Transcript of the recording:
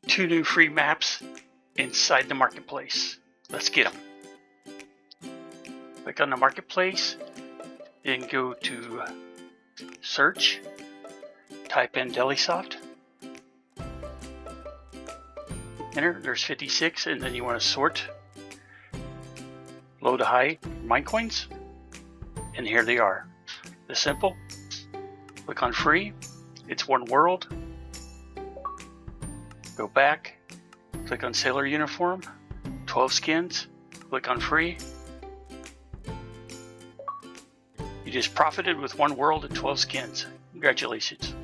2 new free maps inside the marketplace. Let's get them. Click on the marketplace, then go to search, type in Delisoft, enter, there's 56, and then you want to sort low to high mine coins, and here they are. The simple, click on free, it's one world, go back, click on sailor uniform, 12 skins, click on free. You just profited with one world and 12 skins. Congratulations.